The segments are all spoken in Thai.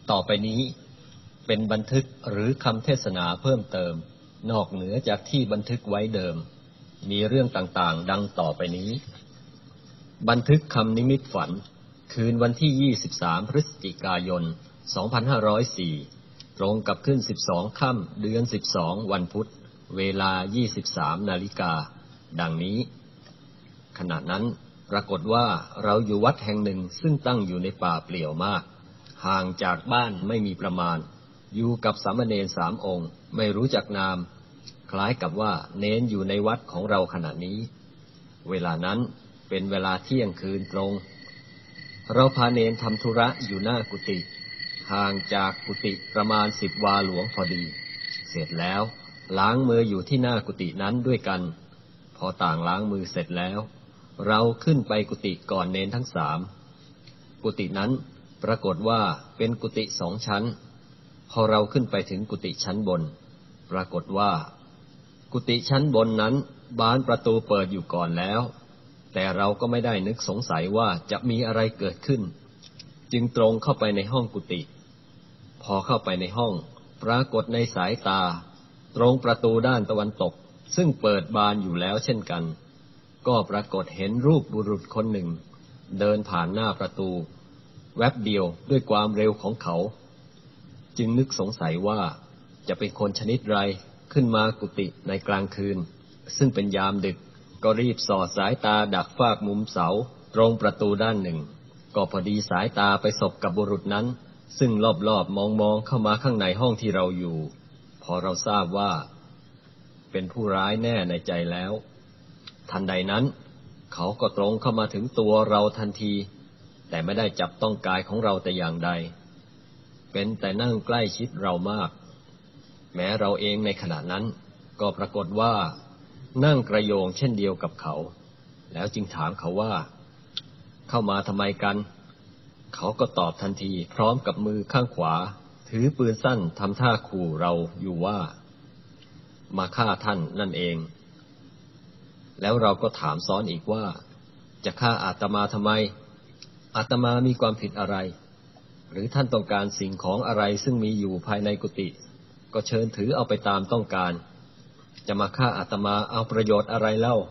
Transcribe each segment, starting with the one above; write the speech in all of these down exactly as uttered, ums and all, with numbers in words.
ต่อไปนี้เป็นบันทึกหรือคำเทศนาเพิ่มเติมนอกเหนือจากที่บันทึกไว้เดิมมีเรื่องต่างๆดังต่อไปนี้บันทึกคำนิมิตฝันคืนวันที่ยี่สิบสามพฤศจิกายนสองพันห้าร้อยสี่ตรงกับขึ้นสิบสองค่ำเดือนสิบสองวันพุธเวลายี่สิบสามนาฬิกาดังนี้ขณะนั้นปรากฏว่าเราอยู่วัดแห่งหนึ่งซึ่งตั้งอยู่ในป่าเปลี่ยวมากห่างจากบ้านไม่มีประมาณอยู่กับสามเณรสามองค์ไม่รู้จักนามคล้ายกับว่าเณรอยู่ในวัดของเราขณะนี้เวลานั้นเป็นเวลาเที่ยงคืนตรงเราพาเณรทำธุระอยู่หน้ากุฏิห่างจากกุฏิประมาณสิบวาหลวงพอดีเสร็จแล้วล้างมืออยู่ที่หน้ากุฏินั้นด้วยกันพอต่างล้างมือเสร็จแล้วเราขึ้นไปกุฏิก่อนเณรทั้งสามกุฏินั้นปรากฏว่าเป็นกุฏิสองชั้นพอเราขึ้นไปถึงกุฏิชั้นบนปรากฏว่ากุฏิชั้นบนนั้นบานประตูเปิดอยู่ก่อนแล้วแต่เราก็ไม่ได้นึกสงสัยว่าจะมีอะไรเกิดขึ้นจึงตรงเข้าไปในห้องกุฏิพอเข้าไปในห้องปรากฏในสายตาตรงประตูด้านตะวันตกซึ่งเปิดบานอยู่แล้วเช่นกันก็ปรากฏเห็นรูปบุรุษคนหนึ่งเดินผ่านหน้าประตูแวบเดียวด้วยความเร็วของเขาจึงนึกสงสัยว่าจะเป็นคนชนิดไรขึ้นมากุฏิในกลางคืนซึ่งเป็นยามดึกก็รีบสอดสายตาดักฟากมุมเสาตรงประตูด้านหนึ่งก็พอดีสายตาไปสบกับบุรุษนั้นซึ่งรอบๆมองๆเข้ามาข้างในห้องที่เราอยู่พอเราทราบว่าเป็นผู้ร้ายแน่ในใจแล้วทันใดนั้นเขาก็ตรงเข้ามาถึงตัวเราทันทีแต่ไม่ได้จับต้องกายของเราแต่อย่างใดเป็นแต่นั่งใกล้ชิดเรามากแม้เราเองในขณะนั้นก็ปรากฏว่านั่งกระโยงเช่นเดียวกับเขาแล้วจึงถามเขาว่าเข้ามาทำไมกันเขาก็ตอบทันทีพร้อมกับมือข้างขวาถือปืนสั้นทำท่าขู่เราอยู่ว่ามาฆ่าท่านนั่นเองแล้วเราก็ถามซ้อนอีกว่าจะฆ่าอาตมาทำไมอาตมามีความผิดอะไรหรือท่านต้องการสิ่งของอะไรซึ่งมีอยู่ภายในกุฏิก็เชิญถือเอาไปตามต้องการจะมาฆ่าอาตมาเอาประโยชน์อะไรเล่า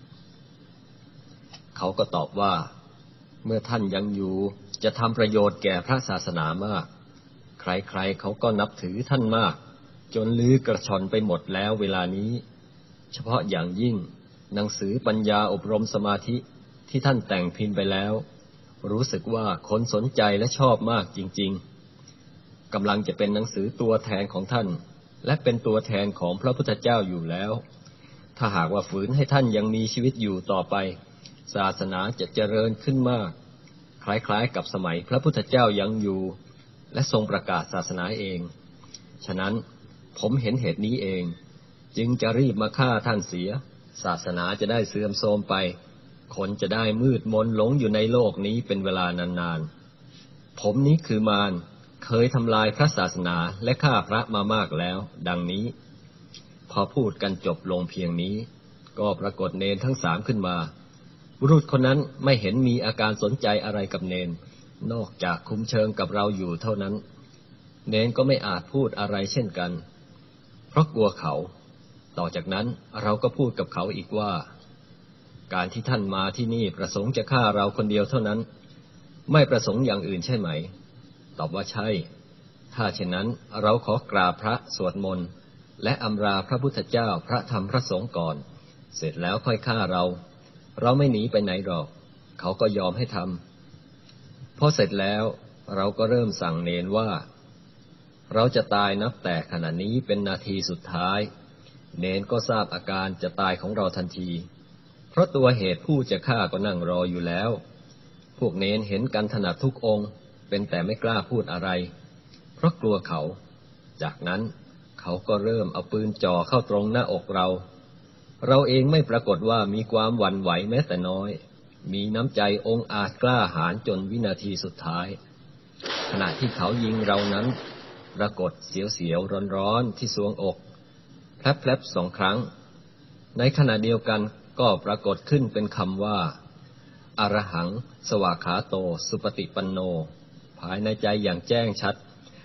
เขาก็ตอบว่าเมื่อท่านยังอยู่จะทำประโยชน์แก่พระศาสนามากใครๆเขาก็นับถือท่านมากจนลือกระชอนไปหมดแล้วเวลานี้เฉพาะอย่างยิ่งหนังสือปัญญาอบรมสมาธิที่ท่านแต่งพิมพ์ไปแล้วรู้สึกว่าคนสนใจและชอบมากจริงๆกำลังจะเป็นหนังสือตัวแทนของท่านและเป็นตัวแทนของพระพุทธเจ้าอยู่แล้วถ้าหากว่าฝืนให้ท่านยังมีชีวิตอยู่ต่อไปศาสนาจะเจริญขึ้นมากคล้ายๆกับสมัยพระพุทธเจ้ายังอยู่และทรงประกาศศาสนาเองฉะนั้นผมเห็นเหตุนี้เองจึงจะรีบมาฆ่าท่านเสียศาสนาจะได้เสื่อมโทรมไปคนจะได้มืดมนหลงอยู่ในโลกนี้เป็นเวลานานๆผมนี้คือมารเคยทำลายพระศาสนาและฆ่าพระมามากแล้วดังนี้พอพูดกันจบลงเพียงนี้ก็ปรากฏเณรทั้งสามขึ้นมาบุรุษคนนั้นไม่เห็นมีอาการสนใจอะไรกับเณรนอกจากคุมเชิงกับเราอยู่เท่านั้นเณรก็ไม่อาจพูดอะไรเช่นกันเพราะกลัวเขาต่อจากนั้นเราก็พูดกับเขาอีกว่าการที่ท่านมาที่นี่ประสงค์จะฆ่าเราคนเดียวเท่านั้นไม่ประสงค์อย่างอื่นใช่ไหมตอบว่าใช่ถ้าเช่นนั้นเราขอกราบพระสวดมนต์และอำลาพระพุทธเจ้าพระธรรมพระสงฆ์ก่อนเสร็จแล้วค่อยฆ่าเราเราไม่หนีไปไหนหรอกเขาก็ยอมให้ทำพอเสร็จแล้วเราก็เริ่มสั่งเณรว่าเราจะตายนับแต่ขณะนี้เป็นนาทีสุดท้ายเณรก็ทราบอาการจะตายของเราทันทีเพราะตัวเหตุผู้จะฆ่าก็นั่งรออยู่แล้วพวกเณรเห็นกันถนัดทุกองค์เป็นแต่ไม่กล้าพูดอะไรเพราะกลัวเขาจากนั้นเขาก็เริ่มเอาปืนจ่อเข้าตรงหน้าอกเราเราเองไม่ปรากฏว่ามีความหวั่นไหวแม้แต่น้อยมีน้ำใจองอาจกล้าหาญจนวินาทีสุดท้ายขณะที่เขายิงเรานั้นปรากฏเสียวๆร้อนๆที่ทรวงอกแผลบๆสองครั้งในขณะเดียวกันก็ปรากฏขึ้นเป็นคำว่าอรหังสวากขาโตสุปฏิปันโนภายในใจอย่างแจ้งชัด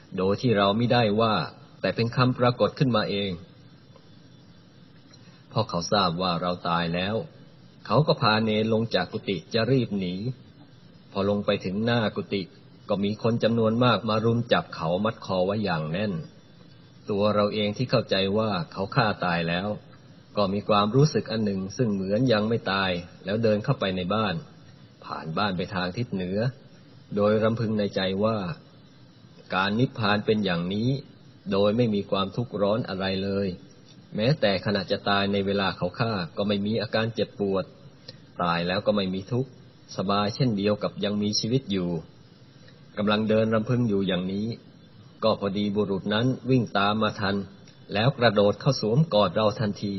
โดยที่เราไม่ได้ว่าแต่เป็นคำปรากฏขึ้นมาเองพอเขาทราบว่าเราตายแล้วเขาก็พาเนรลงจากกุฏิจะรีบหนีพอลงไปถึงหน้ากุฏิก็มีคนจำนวนมากมารุมจับเขามัดคอไว้อย่างแน่นตัวเราเองที่เข้าใจว่าเขาฆ่าตายแล้วก็มีความรู้สึกอันหนึ่งซึ่งเหมือนยังไม่ตายแล้วเดินเข้าไปในบ้านผ่านบ้านไปทางทิศเหนือโดยรำพึงในใจว่าการนิพพานเป็นอย่างนี้โดยไม่มีความทุกข์ร้อนอะไรเลยแม้แต่ขณะจะตายในเวลาเขาฆ่าก็ไม่มีอาการเจ็บปวดตายแล้วก็ไม่มีทุกข์สบายเช่นเดียวกับยังมีชีวิตอยู่กำลังเดินรำพึงอยู่อย่างนี้ก็พอดีบุรุษนั้นวิ่งตามมาทันแล้วกระโดดเข้าสวมกอดเราทันที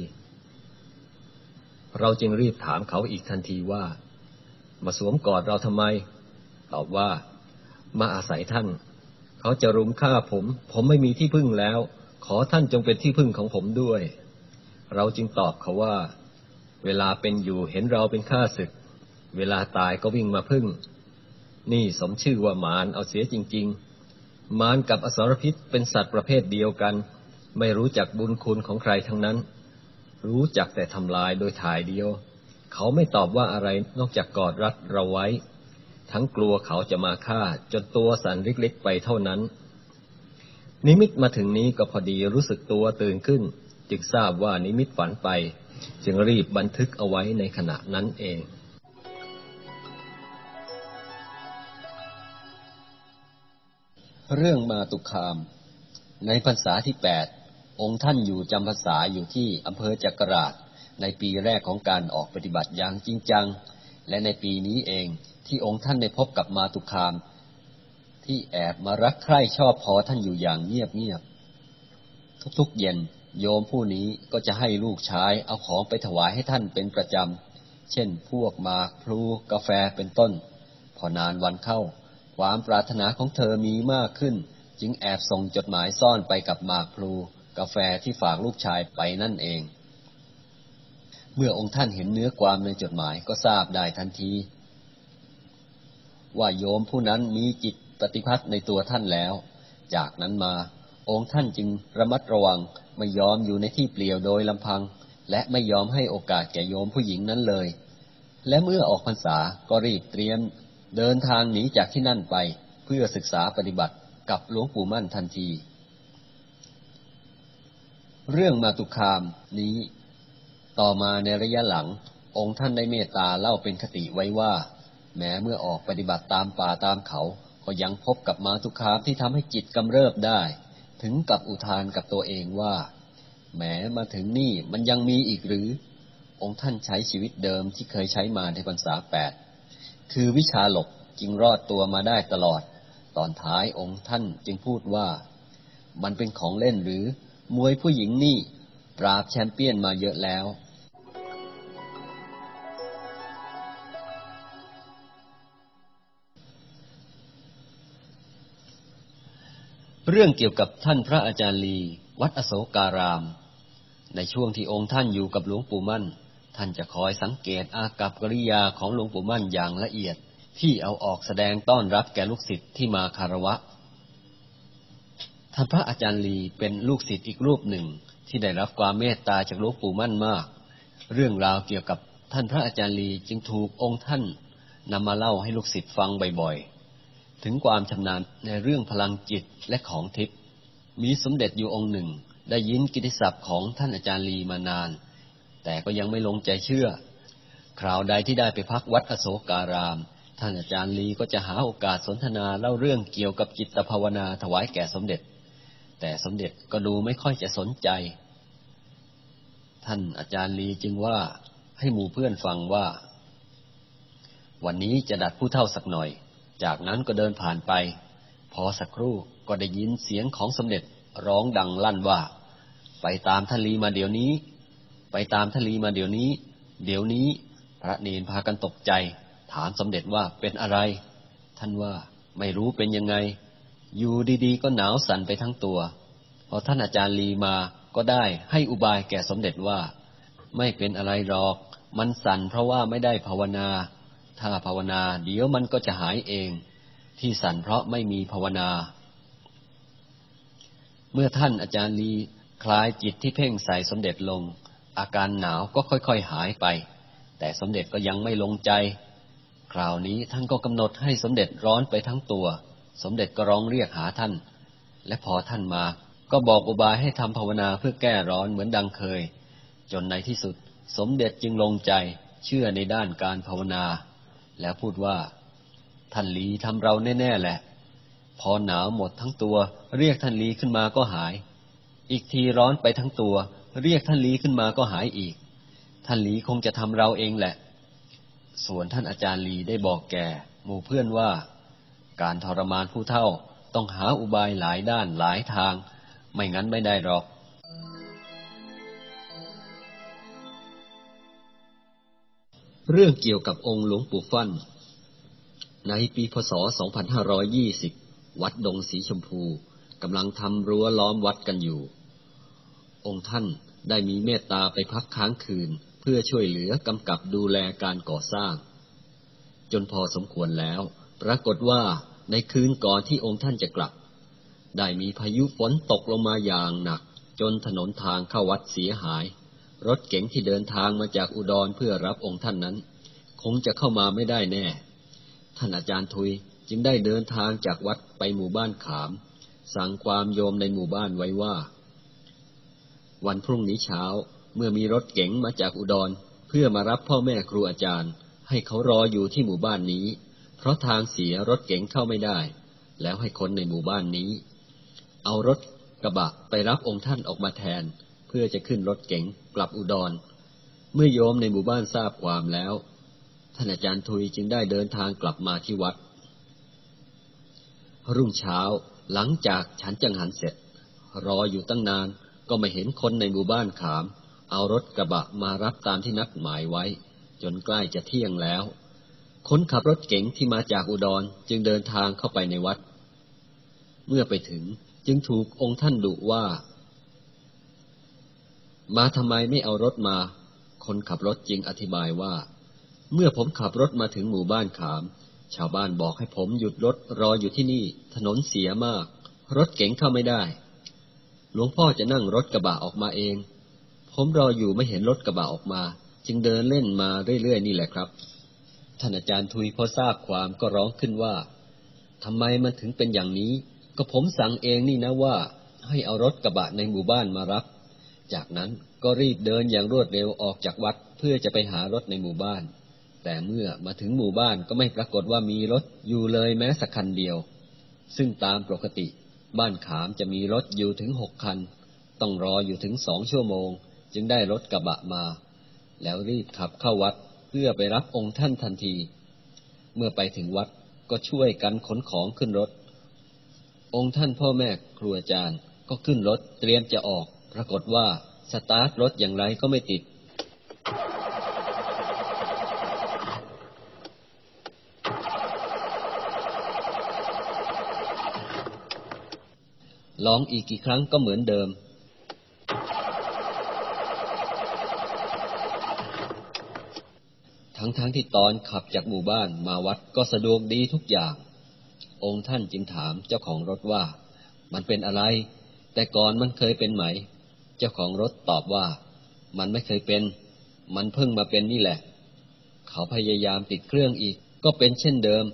เราจึงรีบถามเขาอีกทันทีว่ามาสวมกอดเราทำไมตอบว่ามาอาศัยท่านเขาจะรุมฆ่าผมผมไม่มีที่พึ่งแล้วขอท่านจงเป็นที่พึ่งของผมด้วยเราจึงตอบเขาว่าเวลาเป็นอยู่เห็นเราเป็นข้าศึกเวลาตายก็วิ่งมาพึ่งนี่สมชื่อว่ามารเอาเสียจริงๆมารกับอสรพิษเป็นสัตว์ประเภทเดียวกันไม่รู้จักบุญคุณของใครทั้งนั้นรู้จักแต่ทำลายโดยถ่ายเดียวเขาไม่ตอบว่าอะไรนอกจากกอดรัดเราไว้ทั้งกลัวเขาจะมาฆ่าจนตัวสั่นเล็กๆไปเท่านั้นนิมิตมาถึงนี้ก็พอดีรู้สึกตัวตื่นขึ้นจึงทราบว่านิมิตฝันไปจึงรีบบันทึกเอาไว้ในขณะนั้นเองเรื่องมาตุคามในพรรษาที่แปดองค์ท่านอยู่จำพรรษาอยู่ที่อำเภอจักราชในปีแรกของการออกปฏิบัติอย่างจริงจังและในปีนี้เองที่องค์ท่านได้พบกับมาตุคามที่แอบมารักใคร่ชอบพอท่านอยู่อย่างเงียบๆทุกๆเย็นโยมผู้นี้ก็จะให้ลูกชายเอาของไปถวายให้ท่านเป็นประจำเช่นพวกหมากพลูกาแฟเป็นต้นพอนานวันเข้าความปรารถนาของเธอมีมากขึ้นจึงแอบส่งจดหมายซ่อนไปกับหมากพลูกาแฟที่ฝากลูกชายไปนั่นเองเมื่อองค์ท่านเห็นเนื้อความในจดหมายก็ทราบได้ทันทีว่าโยมผู้นั้นมีจิตปฏิภัทในตัวท่านแล้วจากนั้นมาองค์ท่านจึงระมัดระวังไม่ยอมอยู่ในที่เปลี่ยวโดยลำพังและไม่ยอมให้โอกาสแก่โยมผู้หญิงนั้นเลยและเมื่อออกพรรษาก็รีบเตรียมเดินทางหนีจากที่นั่นไปเพื่อศึกษาปฏิบัติกับหลวงปู่มั่นทันทีเรื่องมาตุคามนี้ต่อมาในระยะหลังองค์ท่านได้เมตตาเล่าเป็นคติไว้ว่าแม้เมื่อออกปฏิบัติตามป่าตามเขาก็ยังพบกับมาตุคามที่ทำให้จิตกำเริบได้ถึงกับอุทานกับตัวเองว่าแม้มาถึงนี่มันยังมีอีกหรือองค์ท่านใช้ชีวิตเดิมที่เคยใช้มาในพรรษาแปดคือวิชาหลบจึงรอดตัวมาได้ตลอดตอนท้ายองค์ท่านจึงพูดว่ามันเป็นของเล่นหรือมวยผู้หญิงนี่ปราบแชมเปี้ยนมาเยอะแล้วเรื่องเกี่ยวกับท่านพระอาจารย์ลีวัดอโศการามในช่วงที่องค์ท่านอยู่กับหลวงปู่มั่นท่านจะคอยสังเกตอากัปกิริยาของหลวงปู่มั่นอย่างละเอียดที่เอาออกแสดงต้อนรับแก่ลูกศิษย์ที่มาคารวะท่านพระอาจารย์ลีเป็นลูกศิษย์อีกรูปหนึ่งที่ได้รับความเมตตาจากหลวงปู่มั่นมากเรื่องราวเกี่ยวกับท่านพระอาจารย์ลีจึงถูกองค์ท่านนำมาเล่าให้ลูกศิษย์ฟังบ่อยๆถึงความชำนาญในเรื่องพลังจิตและของทิพย์มีสมเด็จอยู่องค์หนึ่งได้ยินกิตติศัพท์ของท่านอาจารย์ลีมานานแต่ก็ยังไม่ลงใจเชื่อคราวใดที่ได้ไปพักวัดอโศการามท่านอาจารย์ลีก็จะหาโอกาสสนทนาเล่าเรื่องเกี่ยวกับจิตภาวนาถวายแก่สมเด็จแต่สมเด็จก็ดูไม่ค่อยจะสนใจท่านอาจารย์ลีจึงว่าให้หมู่เพื่อนฟังว่าวันนี้จะดัดผู้เฒ่าสักหน่อยจากนั้นก็เดินผ่านไปพอสักครู่ก็ได้ยินเสียงของสมเด็จร้องดังลั่นว่าไปตามท่านลีมาเดี๋ยวนี้ไปตามท่านลีมาเดี๋ยวนี้เดี๋ยวนี้พระเนรพากันตกใจถามสมเด็จว่าเป็นอะไรท่านว่าไม่รู้เป็นยังไงอยู่ดีๆก็หนาวสั่นไปทั้งตัวพอท่านอาจารย์ลีมาก็ได้ให้อุบายแก่สมเด็จว่าไม่เป็นอะไรหรอกมันสั่นเพราะว่าไม่ได้ภาวนาถ้าภาวนาเดี๋ยวมันก็จะหายเองที่สั่นเพราะไม่มีภาวนาเมื่อท่านอาจารย์ลีคลายจิตที่เพ่งใส่สมเด็จลงอาการหนาวก็ค่อยๆหายไปแต่สมเด็จก็ยังไม่ลงใจคราวนี้ท่านก็กำหนดให้สมเด็จร้อนไปทั้งตัวสมเด็จก็ร้องเรียกหาท่านและพอท่านมาก็บอกอุบายให้ทำภาวนาเพื่อแก้ร้อนเหมือนดังเคยจนในที่สุดสมเด็จจึงลงใจเชื่อในด้านการภาวนาแล้วพูดว่าท่านลีทำเราแน่ๆแหละพอหนาวหมดทั้งตัวเรียกท่านลีขึ้นมาก็หายอีกทีร้อนไปทั้งตัวเรียกท่านลีขึ้นมาก็หายอีกท่านลีคงจะทำเราเองแหละส่วนท่านอาจารย์ลีได้บอกแก่หมู่เพื่อนว่าการทรมานผู้เฒ่าต้องหาอุบายหลายด้านหลายทางไม่งั้นไม่ได้หรอกเรื่องเกี่ยวกับองค์หลวงปู่ฟั่นในปีพ.ศ. สองพันห้าร้อยยี่สิบวัดดงสีชมพูกำลังทำรั้วล้อมวัดกันอยู่องค์ท่านได้มีเมตตาไปพักค้างคืนเพื่อช่วยเหลือกำกับดูแลการก่อสร้างจนพอสมควรแล้วปรากฏว่าในคืนก่อนที่องค์ท่านจะกลับได้มีพายุฝนตกลงมาอย่างหนักจนถนนทางเข้าวัดเสียหายรถเก๋งที่เดินทางมาจากอุดรเพื่อรับองค์ท่านนั้นคงจะเข้ามาไม่ได้แน่ท่านอาจารย์ทุยจึงได้เดินทางจากวัดไปหมู่บ้านขามสั่งความโยมในหมู่บ้านไว้ว่าวันพรุ่งนี้เช้าเมื่อมีรถเก๋งมาจากอุดรเพื่อมารับพ่อแม่ครูอาจารย์ให้เขารออยู่ที่หมู่บ้านนี้เพราะทางเสียรถเก๋งเข้าไม่ได้แล้วให้คนในหมู่บ้านนี้เอารถกระบะไปรับองค์ท่านออกมาแทนเพื่อจะขึ้นรถเก๋งกลับอุดรเมื่อโยมในหมู่บ้านทราบความแล้วท่านอาจารย์ทุยจึงได้เดินทางกลับมาที่วัดรุ่งเช้าหลังจากฉันจังหันเสร็จรออยู่ตั้งนานก็ไม่เห็นคนในหมู่บ้านขามเอารถกระบะมารับตามที่นัดหมายไว้จนใกล้จะเที่ยงแล้วคนขับรถเก๋งที่มาจากอุดรจึงเดินทางเข้าไปในวัดเมื่อไปถึงจึงถูกองค์ท่านดุว่ามาทำไมไม่เอารถมาคนขับรถจึงอธิบายว่าเมื่อผมขับรถมาถึงหมู่บ้านขามชาวบ้านบอกให้ผมหยุดรถรออยู่ที่นี่ถนนเสียมากรถเก๋งเข้าไม่ได้หลวงพ่อจะนั่งรถกระบะออกมาเองผมรออยู่ไม่เห็นรถกระบะออกมาจึงเดินเล่นมาเรื่อยๆนี่แหละครับท่านอาจารย์ทุยพอทราบความก็ร้องขึ้นว่าทำไมมันถึงเป็นอย่างนี้ก็ผมสั่งเองนี่นะว่าให้เอารถกระบะในหมู่บ้านมารับจากนั้นก็รีบเดินอย่างรวดเร็วออกจากวัดเพื่อจะไปหารถในหมู่บ้านแต่เมื่อมาถึงหมู่บ้านก็ไม่ปรากฏว่ามีรถอยู่เลยแม้สักคันเดียวซึ่งตามปกติบ้านขามจะมีรถอยู่ถึงหกคันต้องรออยู่ถึงสองชั่วโมงจึงได้รถกระบะมาแล้วรีบขับเข้าวัดเพื่อไปรับองค์ท่านทันทีเมื่อไปถึงวัดก็ช่วยกันขนของขึ้นรถองค์ท่านพ่อแม่ครูอาจารย์ก็ขึ้นรถเตรียมจะออกปรากฏว่าสตาร์ทรถอย่างไรก็ไม่ติดลองอีกกี่ครั้งก็เหมือนเดิมทั้งๆ ท, ที่ตอนขับจากหมู่บ้านมาวัดก็สะดวกดีทุกอย่างองค์ท่านจึงถามเจ้าของรถว่ามันเป็นอะไรแต่ก่อนมันเคยเป็นไหมเจ้าของรถตอบว่ามันไม่เคยเป็นมันเพิ่งมาเป็นนี่แหละเขาพยายามติดเครื่องอีกก็เป็นเช่นเดิม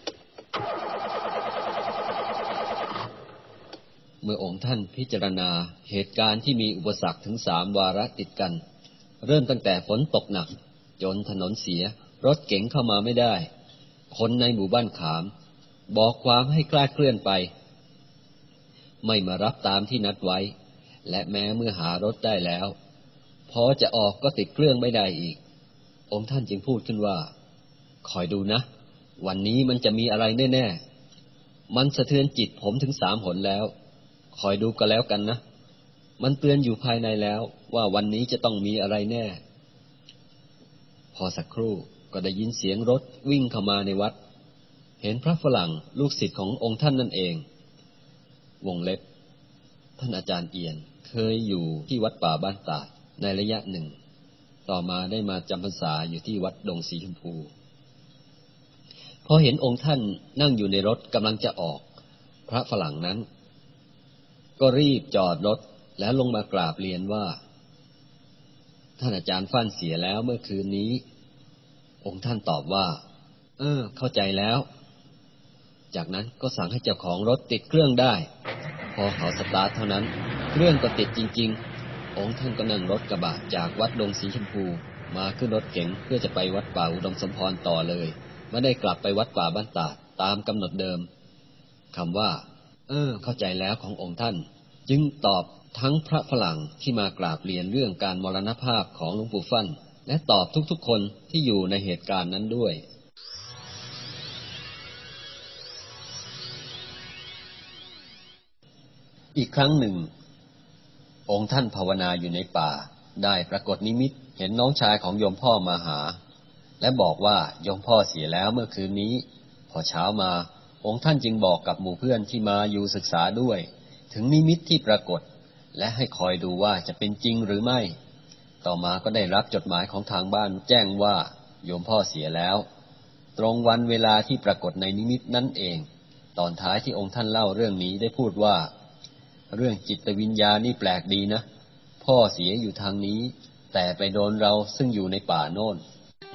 เมื่อองค์ท่านพิจารณาเหตุการณ์ที่มีอุปสรรคถึงสามวาระติดกันเริ่มตั้งแต่ฝนตกหนักจนถนนเสียรถเก๋งเข้ามาไม่ได้คนในหมู่บ้านขามบอกความให้คลาดเคลื่อนไปไม่มารับตามที่นัดไว้และแม้เมื่อหารถได้แล้วพอจะออกก็ติดเครื่องไม่ได้อีกองค์ท่านจึงพูดขึ้นว่าคอยดูนะวันนี้มันจะมีอะไรแน่ๆมันสะเทือนจิตผมถึงสามหนแล้วคอยดูก็แล้วกันนะมันเตือนอยู่ภายในแล้วว่าวันนี้จะต้องมีอะไรแน่พอสักครู่ก็ได้ยินเสียงรถวิ่งเข้ามาในวัดเห็นพระฝรั่งลูกศิษย์ขององค์ท่านนั่นเองวงเล็บท่านอาจารย์เอียนเคยอยู่ที่วัดป่าบ้านตาดในระยะหนึ่งต่อมาได้มาจำพรรษาอยู่ที่วัดดงสีชมพูพอเห็นองค์ท่านนั่งอยู่ในรถกำลังจะออกพระฝรั่งนั้นก็รีบจอดรถแล้วลงมากราบเรียนว่าท่านอาจารย์ฟั่นเสียแล้วเมื่อคืนนี้องค์ท่านตอบว่าเออเข้าใจแล้วจากนั้นก็สั่งให้เจ้าของรถติดเครื่องได้พอเขาสตาร์ทเท่านั้นเครื่องก็ติดจริงๆองค์ท่านก็นั่งรถกระบะจากวัดดงสีชมพูมาขึ้นรถเก๋งเพื่อจะไปวัดป่าอุดมสมพรต่อเลยไม่ได้กลับไปวัดป่าบ้านตาดตามกำหนดเดิมคำว่าเออเข้าใจแล้วขององค์ท่านจึงตอบทั้งพระฝรั่งที่มากราบเรียนเรื่องการมรณภาพของหลวงปู่ฟั่นและตอบทุกๆคนที่อยู่ในเหตุการณ์นั้นด้วยอีกครั้งหนึ่งองค์ท่านภาวนาอยู่ในป่าได้ปรากฏนิมิตเห็นน้องชายของโยมพ่อมาหาและบอกว่าโยมพ่อเสียแล้วเมื่อคืนนี้พอเช้ามาองค์ท่านจึงบอกกับหมู่เพื่อนที่มาอยู่ศึกษาด้วยถึงนิมิตที่ปรากฏและให้คอยดูว่าจะเป็นจริงหรือไม่ต่อมาก็ได้รับจดหมายของทางบ้านแจ้งว่าโยมพ่อเสียแล้วตรงวันเวลาที่ปรากฏในนิมิตนั่นเองตอนท้ายที่องค์ท่านเล่าเรื่องนี้ได้พูดว่าเรื่องจิตวิญญาณนี่แปลกดีนะพ่อเสียอยู่ทางนี้แต่ไปโดนเราซึ่งอยู่ในป่าโน่น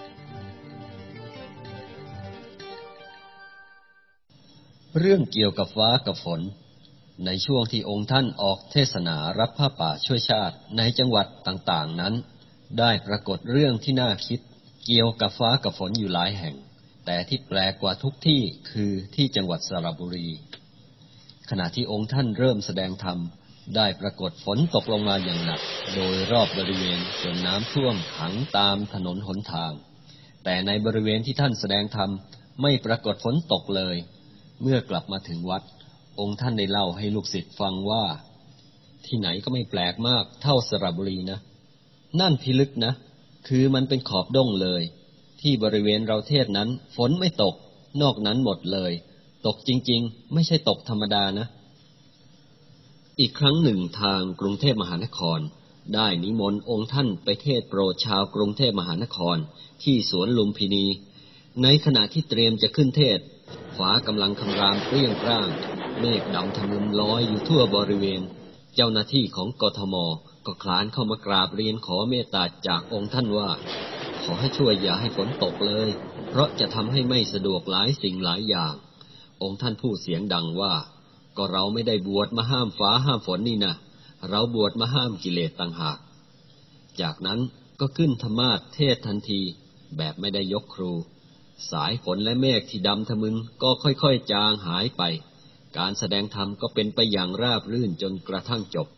เรื่องเกี่ยวกับฟ้ากับฝนในช่วงที่องค์ท่านออกเทศนารับผ้าป่าช่วยชาติในจังหวัดต่างๆนั้นได้ปรากฏเรื่องที่น่าคิดเกี่ยวกับฟ้ากับฝนอยู่หลายแห่งแต่ที่แปลกกว่าทุกที่คือที่จังหวัดสระบุรีขณะที่องค์ท่านเริ่มแสดงธรรมได้ปรากฏฝนตกลงมาอย่างหนักโดยรอบบริเวณจนน้ำท่วมขังตามถนนหนทางแต่ในบริเวณที่ท่านแสดงธรรมไม่ปรากฏฝนตกเลยเมื่อกลับมาถึงวัดองค์ท่านได้เล่าให้ลูกศิษย์ฟังว่าที่ไหนก็ไม่แปลกมากเท่าสระบุรีนะนั่นพิลึกนะคือมันเป็นขอบด้งเลยที่บริเวณเราเทศนั้นฝนไม่ตกนอกนั้นหมดเลยตกจริงๆไม่ใช่ตกธรรมดานะอีกครั้งหนึ่งทางกรุงเทพมหานครได้นิมนต์องค์ท่านไปเทศโปรดชาวกรุงเทพมหานครที่สวนลุมพินีในขณะที่เตรียมจะขึ้นเทศฟ้ากำลังคำรามเปรี้ยงปร้างเมฆดำทะมึนลอยอยู่ทั่วบริเวณเจ้าหน้าที่ของกทมก็คลานเข้ามากราบเรียนขอเมตตาจากองค์ท่านว่าขอให้ช่วยอย่าให้ฝนตกเลยเพราะจะทำให้ไม่สะดวกหลายสิ่งหลายอย่างองค์ท่านพูดเสียงดังว่าก็เราไม่ได้บวชมาห้ามฟ้าห้ามฝนนี่นะเราบวชมาห้ามกิเลสต่างหากจากนั้นก็ขึ้นธรรมาสน์เทศทันทีแบบไม่ได้ยกครูสายฝนและเมฆที่ดำทะมึนก็ค่อยๆจางหายไปการแสดงธรรมก็เป็นไปอย่างราบรื่นจนกระทั่งจบ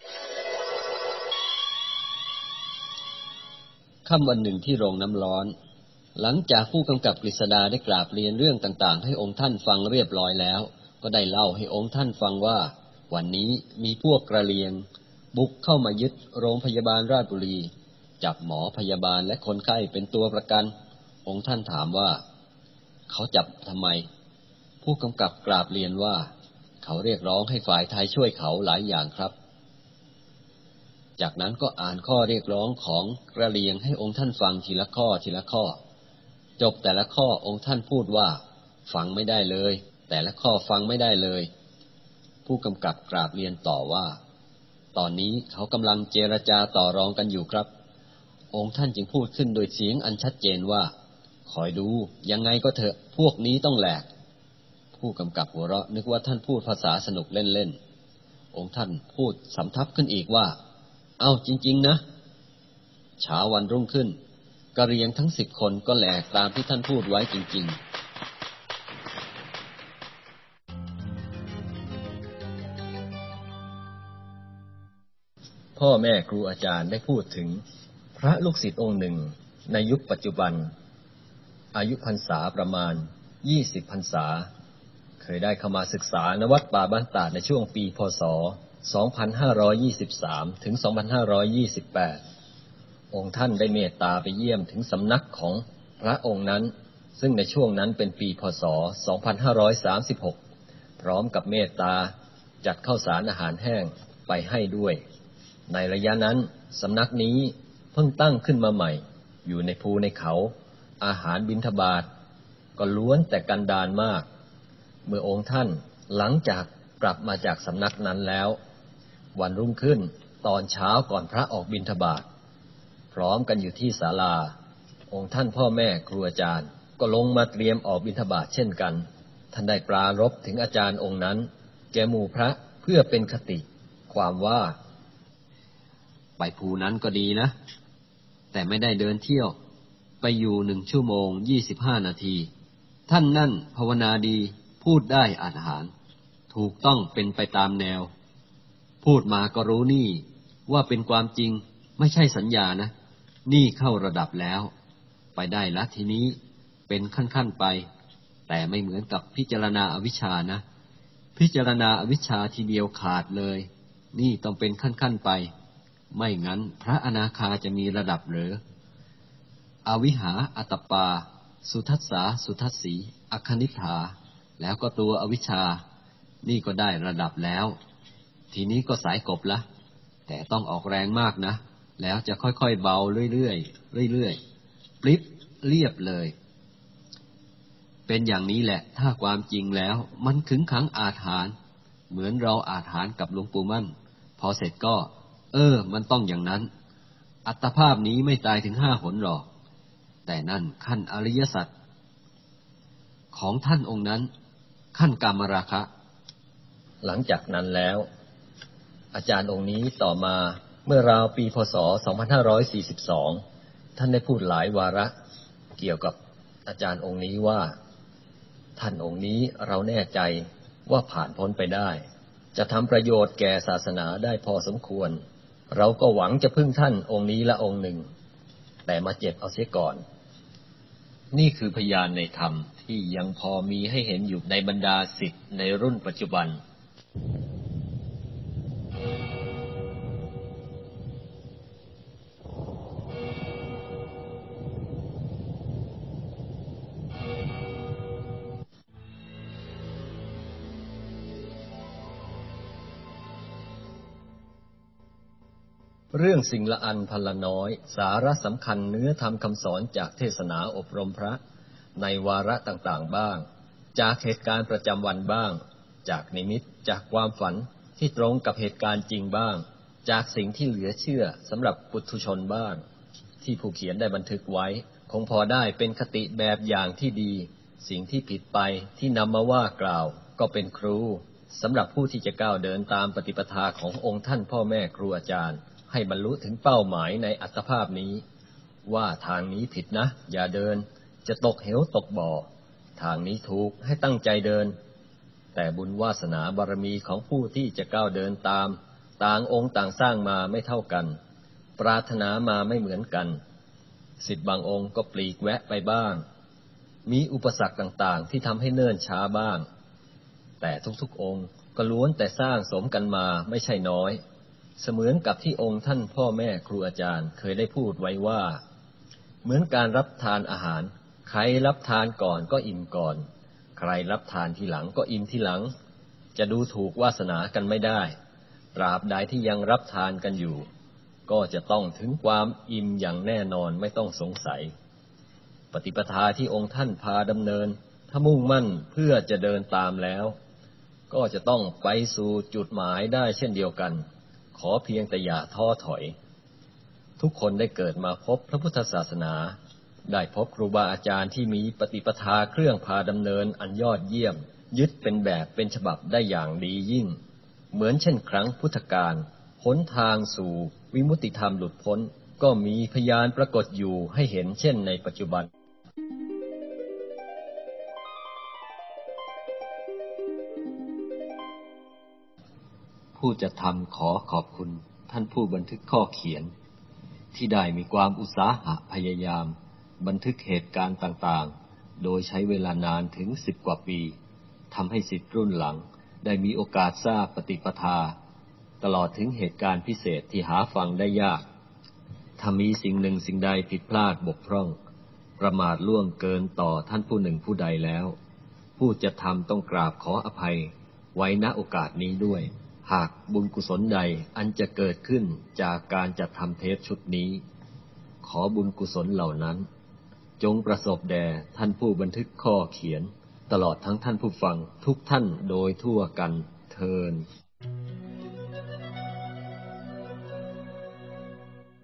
ค่ำวันหนึ่งที่โรงน้ำร้อนหลังจากผู้กำกับกฤษดาได้กราบเรียนเรื่องต่างๆให้องค์ท่านฟังเรียบร้อยแล้วก็ได้เล่าให้องค์ท่านฟังว่าวันนี้มีพวกกระเลียงบุกเข้ามายึดโรงพยาบาลราชบุรีจับหมอพยาบาลและคนไข้เป็นตัวประกันองค์ท่านถามว่าเขาจับทำไมผู้กำกับกราบเรียนว่าเขาเรียกร้องให้ฝ่ายไทยช่วยเขาหลายอย่างครับจากนั้นก็อ่านข้อเรียกร้องของกระเลียงให้องค์ท่านฟังทีละข้อทีละข้อจบแต่ละข้อองค์ท่านพูดว่าฟังไม่ได้เลยแต่ละข้อฟังไม่ได้เลยผู้กำกับกราบเรียนต่อว่าตอนนี้เขากำลังเจรจาต่อรองกันอยู่ครับองค์ท่านจึงพูดขึ้นโดยเสียงอันชัดเจนว่าคอยดูยังไงก็เถอะพวกนี้ต้องแหลกผู้กำกับหัวเราะนึกว่าท่านพูดภาษาสนุกเล่นๆองค์ท่านพูดสำทับขึ้นอีกว่าเอ้าจริงๆนะเช้าวันรุ่งขึ้นกะเหรี่ยงทั้งสิบคนก็แหลกตามที่ท่านพูดไว้จริงๆพ่อแม่ครูอาจารย์ได้พูดถึงพระลูกศิษย์องค์หนึ่งในยุคปัจจุบันอายุพรรษาประมาณยี่สิบพรรษาเคยได้เข้ามาศึกษาณวัดป่าบ้านตาดในช่วงปีพ.ศ. สองพันห้าร้อยยี่สิบสาม ถึง สองพันห้าร้อยยี่สิบแปด องค์ท่านได้เมตตาไปเยี่ยมถึงสำนักของพระองค์นั้นซึ่งในช่วงนั้นเป็นปีพ.ศ. สองพันห้าร้อยสามสิบหก พร้อมกับเมตตาจัดข้าวสารอาหารแห้งไปให้ด้วยในระยะนั้นสำนักนี้เพิ่งตั้งขึ้นมาใหม่อยู่ในภูในเขาอาหารบิณฑบาตก็ล้วนแต่กันดารมากเมื่อองค์ท่านหลังจากกลับมาจากสำนักนั้นแล้ววันรุ่งขึ้นตอนเช้าก่อนพระออกบิณฑบาตพร้อมกันอยู่ที่ศาลาองค์ท่านพ่อแม่ครูอาจารย์ก็ลงมาเตรียมออกบิณฑบาตเช่นกันท่านได้ปรารภถึงอาจารย์องค์นั้นแก่หมู่พระเพื่อเป็นคติความว่าไปภูนั้นก็ดีนะแต่ไม่ได้เดินเที่ยวไปอยู่หนึ่งชั่วโมงยี่สิบห้านาทีท่านนั่นภาวนาดีพูดได้อาถรรพ์ถูกต้องเป็นไปตามแนวพูดมาก็รู้นี่ว่าเป็นความจริงไม่ใช่สัญญานะนี่เข้าระดับแล้วไปได้ละทีนี้เป็นขั้นๆไปแต่ไม่เหมือนกับพิจารณาอวิชชานะพิจารณาอวิชชาทีเดียวขาดเลยนี่ต้องเป็นขั้นๆไปไม่งั้นพระอนาคาจะมีระดับหรืออวิหาอัตตปาสุทัสสาสุทัสสีอคณิฏฐาแล้วก็ตัวอวิชชานี่ก็ได้ระดับแล้วทีนี้ก็สายกบละแต่ต้องออกแรงมากนะแล้วจะค่อยๆเบาเรื่อยๆเรื่อยๆปลิ๊บเรียบเลยเป็นอย่างนี้แหละถ้าความจริงแล้วมันขึงขังอาถรรพ์เหมือนเราอาถรรพ์กับหลวงปู่มั่นพอเสร็จก็เออมันต้องอย่างนั้นอัตภาพนี้ไม่ตายถึงห้าหนหรอกแต่นั่นขั้นอริยสัจของท่านองค์นั้นขั้นกามราคะหลังจากนั้นแล้วอาจารย์องค์นี้ต่อมาเมื่อราวปีพ.ศ. สองพันห้าร้อยสี่สิบสองท่านได้พูดหลายวาระเกี่ยวกับอาจารย์องค์นี้ว่าท่านองค์นี้เราแน่ใจว่าผ่านพ้นไปได้จะทำประโยชน์แก่ศาสนาได้พอสมควรเราก็หวังจะพึ่งท่านองค์นี้ละองค์หนึ่งแต่มาเจ็บเอาเสียก่อนนี่คือพยานในธรรมที่ยังพอมีให้เห็นอยู่ในบรรดาศิษย์ในรุ่นปัจจุบันเรื่องสิ่งละอันพันละน้อยสาระสำคัญเนื้อธรรมคำสอนจากเทศนาอบรมพระในวาระต่างๆบ้างจากเหตุการณ์ประจำวันบ้างจากนิมิตจากความฝันที่ตรงกับเหตุการณ์จริงบ้างจากสิ่งที่เหลือเชื่อสำหรับปุถุชนบ้างที่ผู้เขียนได้บันทึกไว้คงพอได้เป็นคติแบบอย่างที่ดีสิ่งที่ผิดไปที่นำมาว่ากล่าวก็เป็นครูสำหรับผู้ที่จะก้าวเดินตามปฏิปทาขององค์ท่านพ่อแม่ครูอาจารย์ให้บรรลุถึงเป้าหมายในอัตภาพนี้ว่าทางนี้ผิดนะอย่าเดินจะตกเหวตกบ่อทางนี้ถูกให้ตั้งใจเดินแต่บุญวาสนาบารมีของผู้ที่จะก้าวเดินตามต่างองค์ต่างสร้างมาไม่เท่ากันปรารถนามาไม่เหมือนกันศิษย์บางองค์ก็ปลีกแวะไปบ้างมีอุปสรรคต่างๆที่ทำให้เนิ่นช้าบ้างแต่ทุกๆองค์ก็ล้วนแต่สร้างสมกันมาไม่ใช่น้อยเสมือนกับที่องค์ท่านพ่อแม่ครูอาจารย์เคยได้พูดไว้ว่าเหมือนการรับทานอาหารใครรับทานก่อนก็อิ่มก่อนใครรับทานทีหลังก็อิ่มทีหลังจะดูถูกวาสนากันไม่ได้ตราบใดที่ยังรับทานกันอยู่ก็จะต้องถึงความอิ่มอย่างแน่นอนไม่ต้องสงสัยปฏิปทาที่องค์ท่านพาดำเนินถ้ามุ่งมั่นเพื่อจะเดินตามแล้วก็จะต้องไปสู่จุดหมายได้เช่นเดียวกันขอเพียงแต่อย่าท้อถอยทุกคนได้เกิดมาพบพระพุทธศาสนาได้พบครูบาอาจารย์ที่มีปฏิปทาเครื่องพาดำเนินอันยอดเยี่ยมยึดเป็นแบบเป็นฉบับได้อย่างดียิ่งเหมือนเช่นครั้งพุทธกาลหนทางสู่วิมุตติธรรมหลุดพ้นก็มีพยานปรากฏอยู่ให้เห็นเช่นในปัจจุบันผู้จะทำขอขอบคุณท่านผู้บันทึกข้อเขียนที่ได้มีความอุตสาหะพยายามบันทึกเหตุการณ์ต่างๆโดยใช้เวลานานถึงสิบกว่าปีทำให้ศิษย์รุ่นหลังได้มีโอกาสทราบปฏิปทาตลอดถึงเหตุการณ์พิเศษที่หาฟังได้ยากถ้ามีสิ่งหนึ่งสิ่งใดผิดพลาดบกพร่องประมาทล่วงเกินต่อท่านผู้หนึ่งผู้ใดแล้วผู้จะทำต้องกราบขออภัยไว้ณโอกาสนี้ด้วยหากบุญกุศลใดอันจะเกิดขึ้นจากการจัดทำเทปชุดนี้ขอบุญกุศลเหล่านั้นจงประสบแด่ท่านผู้บันทึกข้อเขียนตลอดทั้งท่านผู้ฟังทุกท่านโดยทั่วกันเทอญ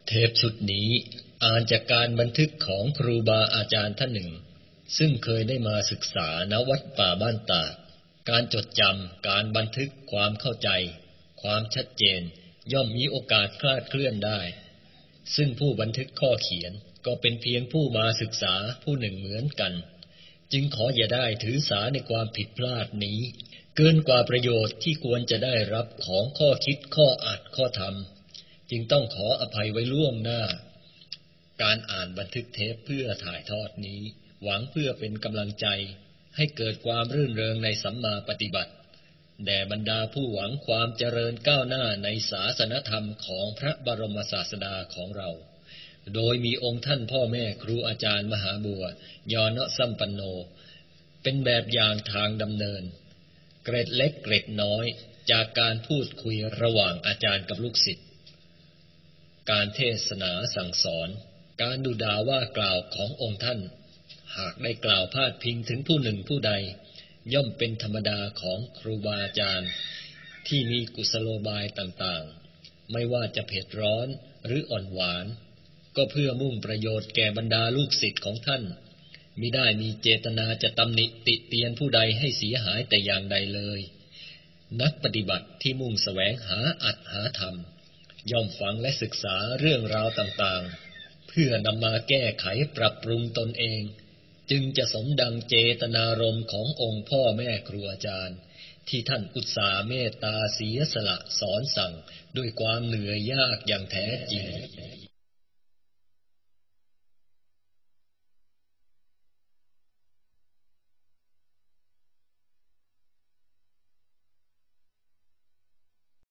เทปชุดนี้อ่านจากการบันทึกของครูบาอาจารย์ท่านหนึ่งซึ่งเคยได้มาศึกษาณวัดป่าบ้านตาดการจดจำการบันทึกความเข้าใจความชัดเจนย่อมมีโอกาสคลาดเคลื่อนได้ซึ่งผู้บันทึกข้อเขียนก็เป็นเพียงผู้มาศึกษาผู้หนึ่งเหมือนกันจึงขออย่าได้ถือสาในความผิดพลาดนี้เกินกว่าประโยชน์ที่ควรจะได้รับของข้อคิดข้ออ่านข้อธรรมจึงต้องขออภัยไว้ล่วงหน้าการอ่านบันทึกเทปเพื่อถ่ายทอดนี้หวังเพื่อเป็นกำลังใจให้เกิดความรื่นเริงในสัมมาปฏิบัติแด่บรรดาผู้หวังความเจริญก้าวหน้าในศาสนธรรมของพระบรมศาสดาของเราโดยมีองค์ท่านพ่อแม่ครูอาจารย์มหาบัวยอนะสัมปันโนเป็นแบบอย่างทางดำเนินเกร็ดเล็กเกร็ดน้อยจากการพูดคุยระหว่างอาจารย์กับลูกศิษย์การเทศนาสั่งสอนการดุด่าว่ากล่าวขององค์ท่านหากได้กล่าวพาดพิงถึงผู้หนึ่งผู้ใดย่อมเป็นธรรมดาของครูบาอาจารย์ที่มีกุศโลบายต่างๆไม่ว่าจะเผ็ดร้อนหรืออ่อนหวานก็เพื่อมุ่งประโยชน์แก่บรรดาลูกศิษย์ของท่านมิได้มีเจตนาจะตำหนิติเตียนผู้ใดให้เสียหายแต่อย่างใดเลยนักปฏิบัติที่มุ่งแสวงหาอัตหาธรรมย่อมฟังและศึกษาเรื่องราวต่างๆเพื่อนำมาแก้ไขปรับปรุงตนเองจึงจะสมดังเจตนารมณ์ขององค์พ่อแม่ครูอาจารย์ที่ท่านอุตส่าห์เมตตาเสียสละสอนสั่งด้วยความเหนื่อยยากอย่างแท้จริง